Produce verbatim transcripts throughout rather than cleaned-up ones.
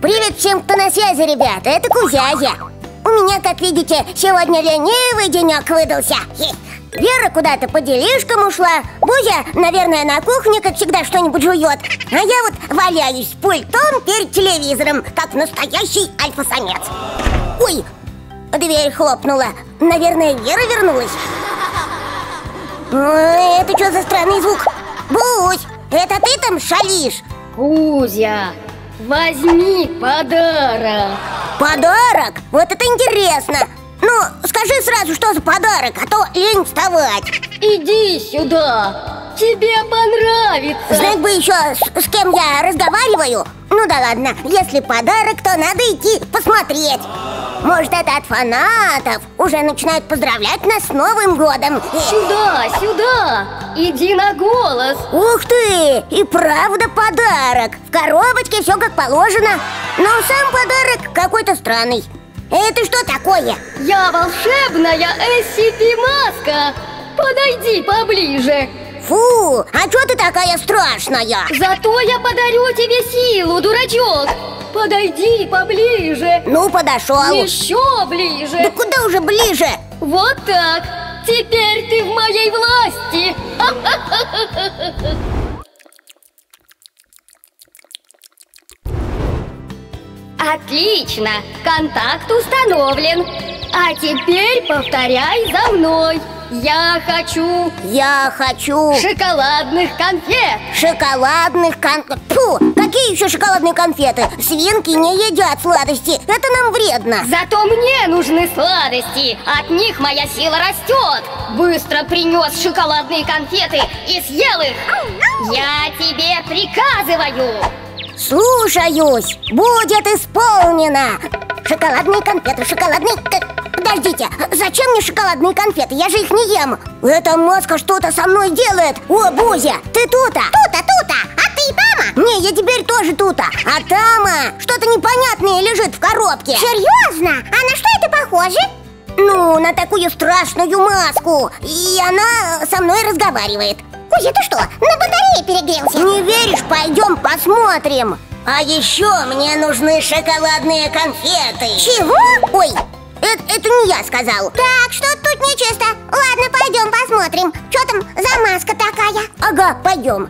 Привет всем, кто на связи, ребята, это Кузязя. У меня, как видите, сегодня ленивый денек выдался. Вера куда-то по делишкам ушла. Бузя, наверное, на кухне, как всегда, что-нибудь жует. А я вот валяюсь с пультом перед телевизором, как настоящий альфа-самец. Ой, дверь хлопнула. Наверное, Вера вернулась. Ой, это что за странный звук? Бусь, это ты там шалишь? Кузя, возьми подарок. Подарок? Вот это интересно. Ну, скажи сразу, что за подарок, а то лень вставать. Иди сюда, тебе понравится. Знать бы еще, с, с кем я разговариваю. Ну да ладно, если подарок, то надо идти посмотреть. Может, это от фанатов. Уже начинают поздравлять нас с Новым годом. Сюда, сюда, иди на голос. Ух ты, и правда подарок. В коробочке все как положено. Но сам подарок какой-то странный. Это что такое? Я волшебная эс си пи-маска. Подойди поближе. Фу, а что ты такая страшная? Зато я подарю тебе силу, дурачок. Подойди поближе. Ну, подошел. Еще ближе. Да куда уже ближе? Вот так. Теперь ты в моей власти. Отлично, контакт установлен. А теперь повторяй за мной. Я хочу... Я хочу... шоколадных конфет. Шоколадных конфет. Фу, какие еще шоколадные конфеты? Свинки не едят сладости, это нам вредно. Зато мне нужны сладости. От них моя сила растет. Быстро принес шоколадные конфеты и съел их. Я тебе приказываю. Слушаюсь, будет исполнено. Шоколадные конфеты, шоколадные... Подождите, зачем мне шоколадные конфеты? Я же их не ем. Эта маска что-то со мной делает. О, Бузя, ты тута? Тута, тута, а ты Тама? Не, я теперь тоже тута. А Тама что-то непонятное лежит в коробке. Серьезно? А на что это похоже? Ну, на такую страшную маску. И она со мной разговаривает. Кузя, ты что, на батарее перегрелся? Не веришь? Пойдем посмотрим. А еще мне нужны шоколадные конфеты. Чего? Ой, это, это не я сказал. Так, что тут нечисто. Ладно, пойдем посмотрим. Что там за маска такая? Ага, пойдем.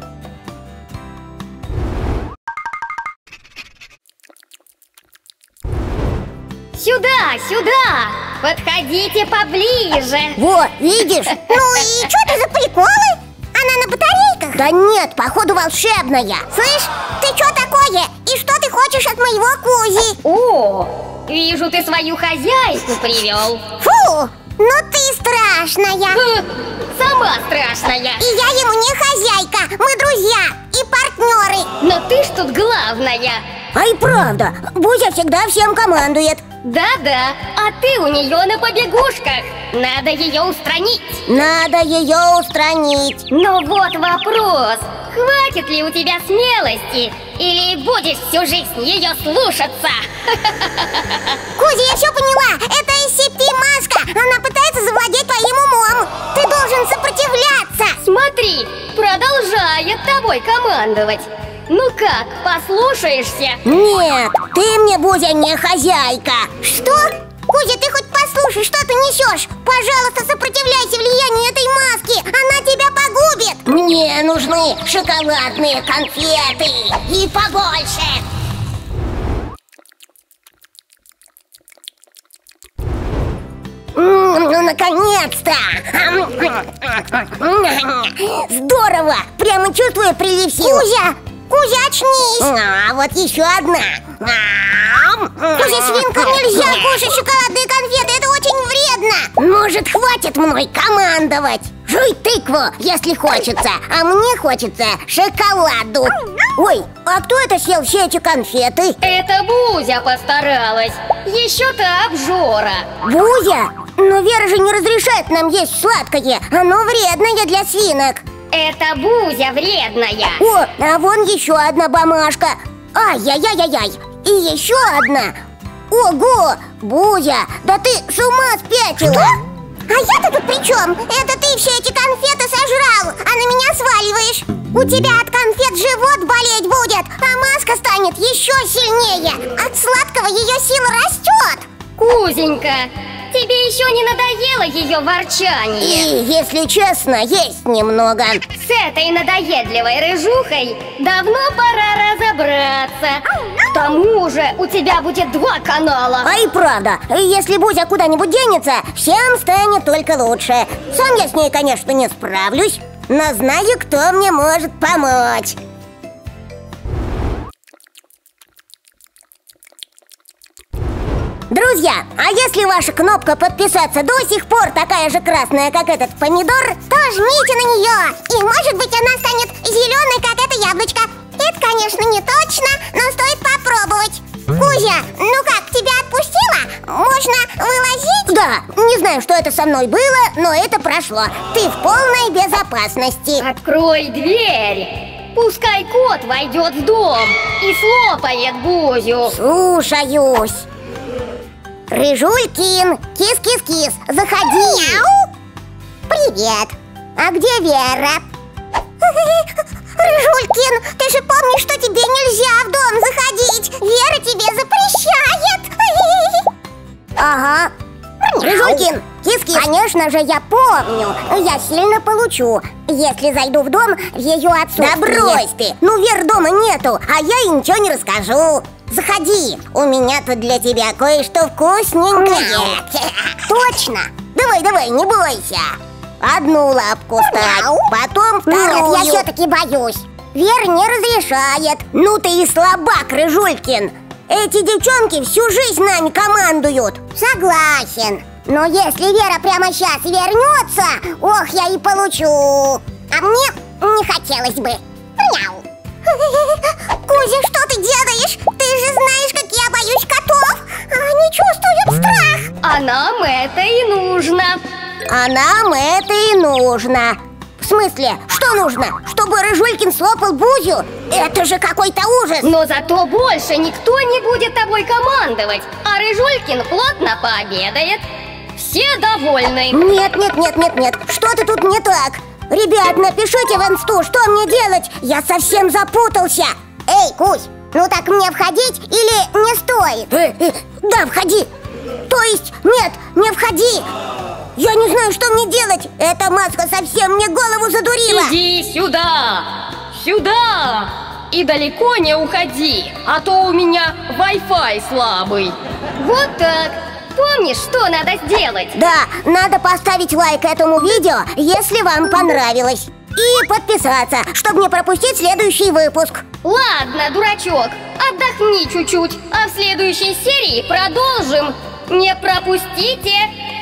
Сюда, сюда. Подходите поближе. Во, видишь? Ну и что это за приколы? Она на батарейках? Да нет, походу волшебная. Слышь, ты что такое? И что ты хочешь от моего Кузи? О, вижу, ты свою хозяйку привел. Фу, ну ты страшная. Фу, сама страшная. И я ему не хозяйка, мы друзья и партнеры. Но ты ж тут главная. А и правда, Бузя всегда всем командует. Да-да, а ты у нее на побегушках. Надо ее устранить. Надо ее устранить. Но вот вопрос. Хватит ли у тебя смелости? Или будешь всю жизнь ее слушаться? Кузя, я все поняла. Это эс си пи-маска. Она пытается завладеть твоим умом. Ты должен сопротивляться. Смотри, продолжает тобой командовать. Ну как, послушаешься? Нет, ты мне, Бузя, не хозяйка. Что? Кузя, ты хоть послушай, что ты несешь? Пожалуйста, сопротивляйся влиянию этой маски. Она тебя погубит. Мне нужны шоколадные конфеты. И побольше. Ну, наконец-то! Здорово! Прямо чувствую прилив сил. Кузя! Кузя, очнись! А, вот еще одна. Кузя, свинкам нельзя кушать шоколадные конфеты, это очень вредно. Может, хватит мной командовать? Жуй тыкву, если хочется. А мне хочется шоколаду. Ой, а кто это съел все эти конфеты? Это Бузя постаралась. Еще та обжора. Бузя? Но Вера же не разрешает нам есть сладкое. Оно вредное для свинок. Это Бузя вредная. О, а вон еще одна бумажка. Ай-яй-яй-яй-яй. И еще одна. Ого, Бузя, да ты с ума спятила. Что? А я-то тут при чем? Это ты все эти конфеты сожрал, а на меня сваливаешь. У тебя от конфет живот болеть будет, а маска станет еще сильнее. От сладкого ее сила растет. Кузенька, тебе еще не надоело ее ворчание? И, если честно, есть немного. С этой надоедливой рыжухой давно пора разобраться. К тому же у тебя будет два канала. А и правда, если Бузя куда-нибудь денется, всем станет только лучше. Сам я с ней, конечно, не справлюсь, но знаю, кто мне может помочь. Друзья, а если ваша кнопка подписаться до сих пор такая же красная, как этот помидор, то жмите на нее. И может быть она станет зеленой, как это яблочко. Это, конечно, не точно, но стоит попробовать. Кузя, ну как, тебя отпустила? Можно вылазить? Да, не знаю, что это со мной было, но это прошло. Ты в полной безопасности. Открой дверь. Пускай кот войдет в дом и слопает Бузю. Слушаюсь. Рыжулькин, кис-кис-кис, заходи. Мяу. Привет. А где Вера? Рыжулькин, ты же помнишь, что тебе нельзя в дом заходить. Вера тебе запрещает. Ага. Рыжулькин, кис-кис. Конечно же, я помню. Я сильно получу, если зайду в дом в ее отсутствие. Да брось ты. Ну, Вер дома нету, а я ей ничего не расскажу. Заходи, у меня тут для тебя кое-что вкусненькое. Точно? Давай, давай, не бойся. Одну лапку ставь, потом вторую. Нет, я все-таки боюсь. Вера не разрешает. Ну ты и слабак, Рыжулькин. Эти девчонки всю жизнь нами командуют. Согласен. Но если Вера прямо сейчас вернется, ох, я и получу. А мне не хотелось бы. Мяу. Кузя, что ты делаешь? Ты же знаешь, как я боюсь котов. Они чувствуют страх. А нам это и нужно. А нам это и нужно. В смысле, что нужно? Чтобы Рыжулькин слопал Бузю? Это же какой-то ужас. Но зато больше никто не будет тобой командовать. А Рыжулькин плотно пообедает. Все довольны. Нет, нет, нет, нет, нет. Что-то тут не так. Ребят, напишите в инсту, что мне делать? Я совсем запутался. Эй, Кусь, ну так мне входить или не стоит? Э, э, да, входи. То есть, нет, не входи. Я не знаю, что мне делать. Эта маска совсем мне голову задурила. Иди сюда, сюда. И далеко не уходи, а то у меня Wi-Fi слабый. Вот так. Помнишь, что надо сделать? Да, надо поставить лайк этому видео, если вам понравилось. И подписаться, чтобы не пропустить следующий выпуск. Ладно, дурачок, отдохни чуть-чуть, а в следующей серии продолжим. Не пропустите!